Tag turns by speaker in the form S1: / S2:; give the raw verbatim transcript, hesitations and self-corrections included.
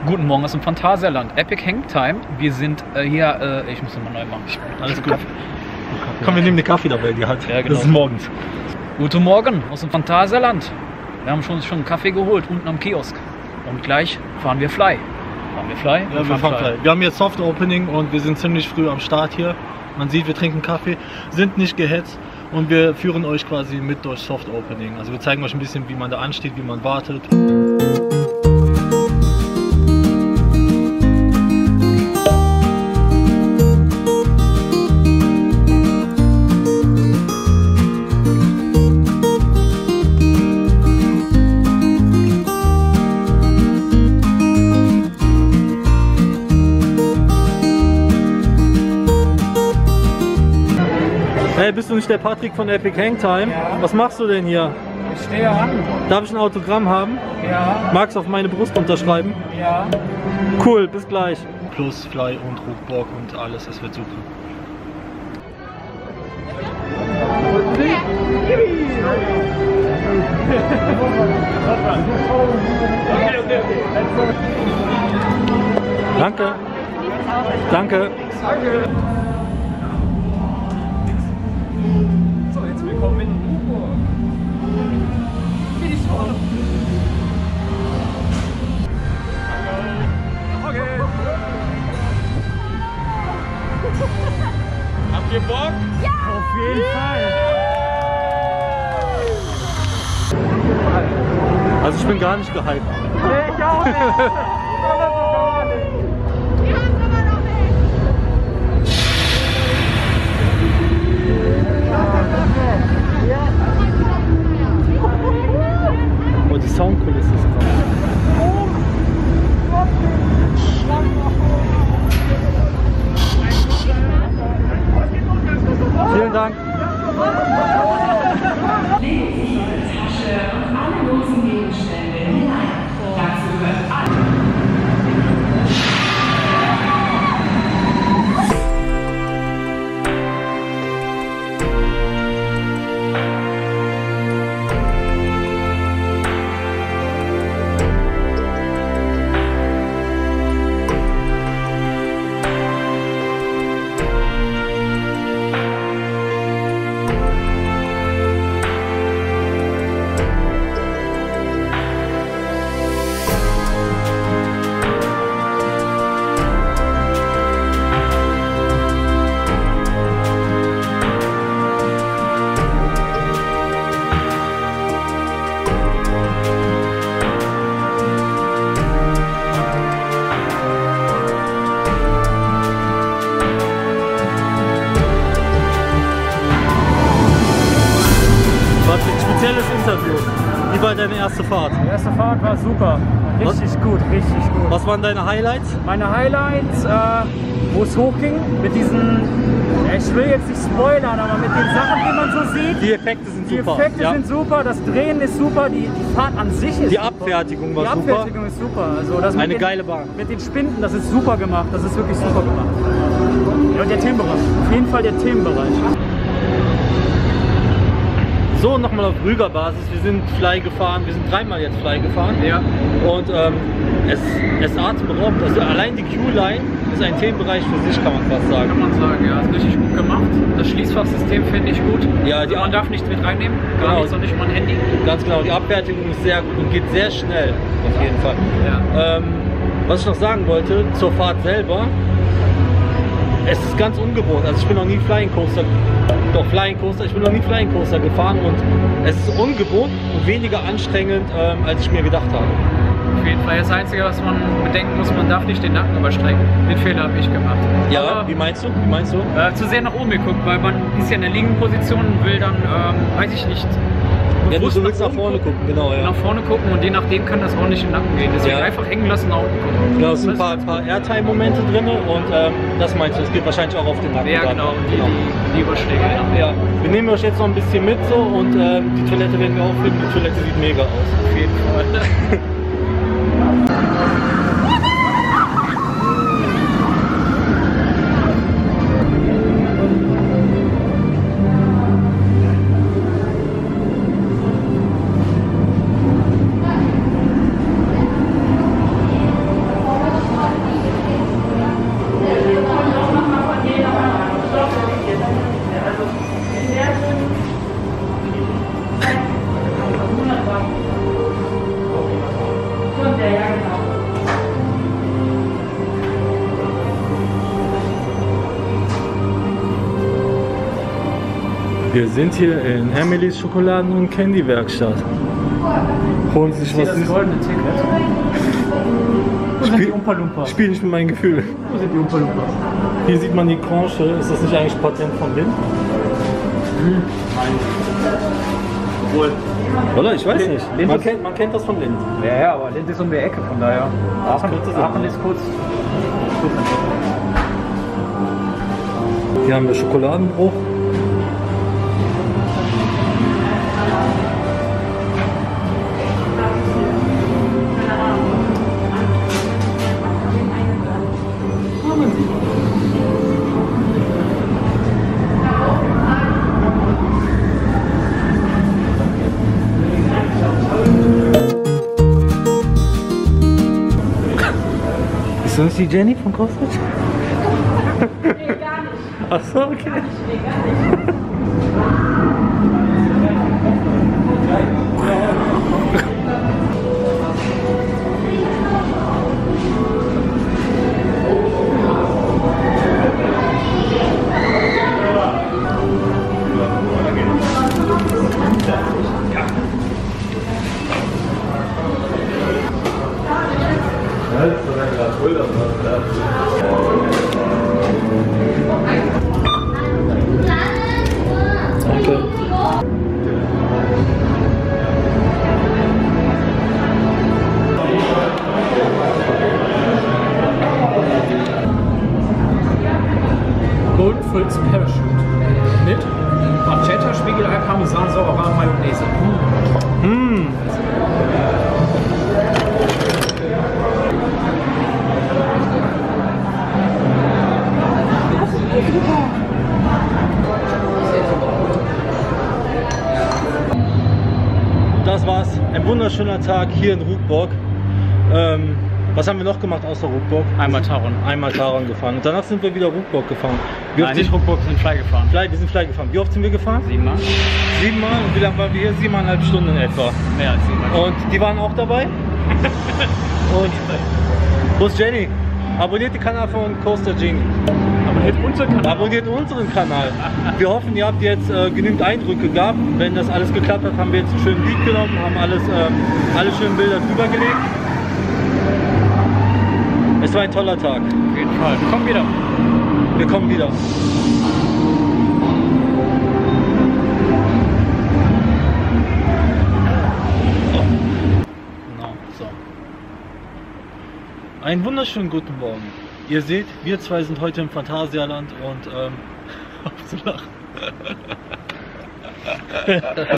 S1: Guten Morgen aus dem Phantasialand. Epic Hangtime. Wir sind äh, hier, äh, ich muss nochmal neu machen.
S2: Alles gut. Komm, wir nehmen den Kaffee dabei, die hat.
S1: Ja, genau.
S2: Das ist morgens.
S1: Guten Morgen aus dem Phantasialand. Wir haben schon, schon einen Kaffee geholt, unten am Kiosk. Und gleich fahren wir Fly. Fahren wir Fly?
S2: Ja, wir fahren Fly. Wir haben jetzt Soft Opening und wir sind ziemlich früh am Start hier. Man sieht, wir trinken Kaffee, sind nicht gehetzt und wir führen euch quasi mit durch Soft Opening. Also wir zeigen euch ein bisschen, wie man da ansteht, wie man wartet. Hey, bist du nicht der Patrick von Epic Hangtime?
S3: Ja.
S2: Was machst du denn hier?
S3: Ich stehe an.
S2: Darf ich ein Autogramm haben?
S3: Ja.
S2: Magst du auf meine Brust unterschreiben?
S3: Ja.
S2: Cool, bis gleich. Plus Fly und Rookborg und alles, das wird super. Danke. Danke.
S1: So, jetzt willkommen in Rookborg. Wie schon. Okay. Habt ihr Bock?
S3: Ja! Auf jeden Fall.
S2: Also ich bin gar nicht gehypt.
S3: Nee, ich auch nicht.
S2: Oh, die Soundkulisse ist krass. Vielen Dank.
S4: Legen Sie Ihre Tasche und alle losen Gegenstände hinein. Dazu gehört alles.
S2: Spezielles Interview. Wie war deine erste Fahrt?
S3: Die erste Fahrt war super. Richtig
S2: Was?
S3: gut, richtig gut.
S2: Was waren deine Highlights?
S3: Meine Highlights, äh, wo es hochging, mit diesen, ich will jetzt nicht spoilern, aber mit den Sachen, die man so sieht.
S2: Die Effekte sind
S3: Die
S2: super.
S3: Effekte
S2: ja.
S3: sind super, das Drehen ist super, die, die Fahrt an sich ist
S2: Die
S3: super.
S2: Abfertigung war
S3: Die
S2: super.
S3: Abfertigung ist super. Also das mit
S2: Eine
S3: den,
S2: geile Bahn.
S3: Mit den Spinden, das ist super gemacht, das ist wirklich super gemacht. Ja, und der Themenbereich, auf jeden Fall der Themenbereich.
S2: So, nochmal auf Rüger-Basis. Wir sind Fly gefahren, wir sind dreimal jetzt Fly gefahren.
S1: Ja.
S2: Und ähm, es, es atemberaubend. Also allein die Q-Line ist ein Themenbereich für sich, kann man fast sagen.
S1: Kann man sagen, ja. Ist richtig gut gemacht. Das Schließfachsystem finde ich gut.
S2: Ja, die
S1: man darf nichts mit reinnehmen. Gar
S2: Genau.
S1: nichts, auch nicht mal ein Handy.
S2: Ganz genau, die Abfertigung ist sehr gut und geht sehr schnell, auf jeden Fall.
S1: Ja.
S2: Ähm, was ich noch sagen wollte, zur Fahrt selber, es ist ganz ungewohnt. Also ich bin noch nie Flying Coaster, doch Flying Coaster, ich bin noch nie Flying Coaster gefahren und es ist ungewohnt und weniger anstrengend, ähm, als ich mir gedacht habe.
S1: Auf jeden Fall. Das Einzige, was man bedenken muss, man darf nicht den Nacken überstrecken. Den Fehler habe ich gemacht.
S2: Ja,
S1: Aber,
S2: wie meinst du? Wie meinst du?
S1: äh, zu sehr nach oben geguckt, weil man ist ja in der liegenden Position und will dann, ähm, weiß ich nicht,
S2: Ja, du
S1: bewusst
S2: willst nach
S1: oben
S2: vorne gucken, genau, ja.
S1: nach vorne gucken und je nachdem kann das auch nicht in den Nacken gehen. Deswegen
S2: Ja.
S1: einfach hängen lassen, nach unten gucken.
S2: Genau, es sind ein paar, paar Airtime-Momente drin und ähm, das meinst du, es geht wahrscheinlich auch auf den Nacken.
S1: Ja,
S2: dann.
S1: genau, die, die, die Überschläge.
S2: Ja, wir nehmen euch jetzt noch ein bisschen mit so und ähm, die Toilette werden wir auffinden. Die Toilette sieht mega aus.
S1: Auf jeden Fall.
S2: Wir sind hier in Emilys Schokoladen- und Candy-Werkstatt. Holen Sie sich
S3: Hier
S2: was
S3: das
S2: Süßes.
S3: goldene Ticket. Wo sind die Umpa Lumpa?
S2: Spiel nicht mit meinen Gefühlen.
S3: Wo sind die Umpa Lumpa?
S2: Hier sieht man die Branche. Ist das nicht eigentlich Patent von Lind?
S3: Obwohl.
S2: Oder? Ich weiß
S3: Lind-
S2: nicht.
S3: Lind
S2: Man
S3: ist-
S2: kennt, man kennt das von Lind.
S3: Ja, ja, aber Lind ist um die Ecke, von daher. Aachen,
S2: könnte sein.
S3: Aachen ist kurz. kurz
S2: Hier haben wir Schokoladenbruch. Ist das die Jenny von Kostic?
S5: Nee, gar nicht.
S2: Achso, okay.
S3: Golden Fritz Parachute. Mit Pancetta, Spiegelei, Parmesan, Sauerrahm, Mayonnaise.
S2: Mmh. Das war's. Ein wunderschöner Tag hier in Ruckburg. Ähm, was haben wir noch gemacht außer Ruckburg?
S1: Einmal Taron.
S2: Einmal Taron gefahren. Und danach sind wir wieder Ruckburg gefahren. Wie oft
S1: Nein,
S2: sind
S1: nicht Ruckburg, wir sind Fly gefahren.
S2: Fly, wir sind Fly gefahren. Wie oft sind wir gefahren?
S1: Siebenmal?
S2: Siebenmal. Und wie lange waren wir hier? Siebeneinhalb Stunden in etwa.
S1: Mehr als siebenmal.
S2: Und die waren auch dabei. Und wo ist Jenny? Abonniert den Kanal von Coaster Genie.
S1: Abonniert unseren Kanal.
S2: Abonniert unseren Kanal. Wir hoffen, ihr habt jetzt äh, genügend Eindrücke gehabt. Wenn das alles geklappt hat, haben wir jetzt einen schönen Lied genommen, haben alles, ähm, alle schönen Bilder drüber gelegt. Es war ein toller Tag.
S1: Auf jeden Fall. Wir kommen wieder.
S2: Wir kommen wieder. Genau, so. Einen wunderschönen guten Morgen. Ihr seht, wir zwei sind heute im Phantasialand und ähm, auf zu lachen.